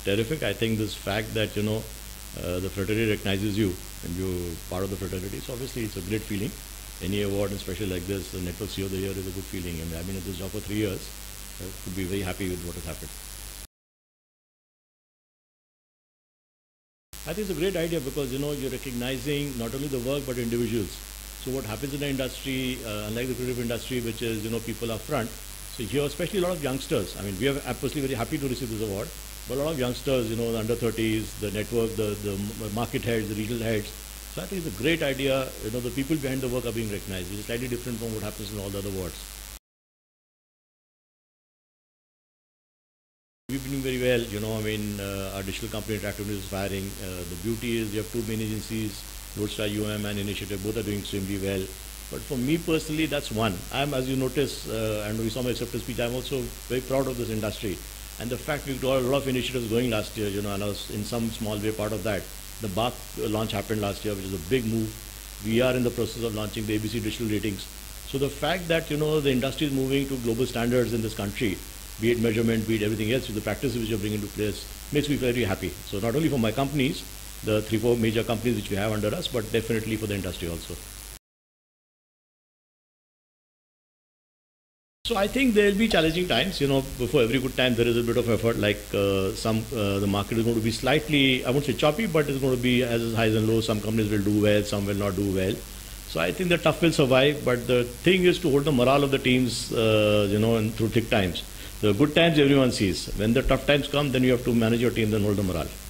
terrific. I think this fact that, the fraternity recognizes you and you're part of the fraternity, so obviously it's a great feeling. Any award, and especially like this, the Network CEO of the Year is a good feeling. And I've been at this job for 3 years. I could be very happy with what has happened. I think it's a great idea because, you're recognizing not only the work but individuals. So what happens in the industry, unlike the creative industry, which is, people up front, so here, especially a lot of youngsters, I mean, we are personally very happy to receive this award, but a lot of youngsters, the under 30s, the network, the market heads, the regional heads. So I think it's a great idea, the people behind the work are being recognized, which is slightly different from what happens in all the other awards. We've been doing very well, our digital company Interactiveness is firing. The beauty is we have two main agencies, Lodestar UM and Initiative, both are doing extremely well. But for me personally, that's one. I'm, as you notice, and we saw my acceptance speech, I'm also very proud of this industry. And the fact we got a lot of initiatives going last year, and I was in some small way part of that. The BARC launch happened last year, which is a big move. We are in the process of launching the ABC digital ratings. So the fact that, the industry is moving to global standards in this country, be it measurement, be it everything else, with the practices which are bringing into place, makes me very happy. So not only for my companies, the 3-4 major companies which we have under us, but definitely for the industry also. So I think there will be challenging times, before every good time there is a bit of effort, like the market is going to be slightly, I won't say choppy, but it's going to be as highs and lows. Some companies will do well, some will not do well. So I think the tough will survive, but the thing is to hold the morale of the teams, and through thick times. The good times everyone sees. When the tough times come, then you have to manage your team and hold the morale.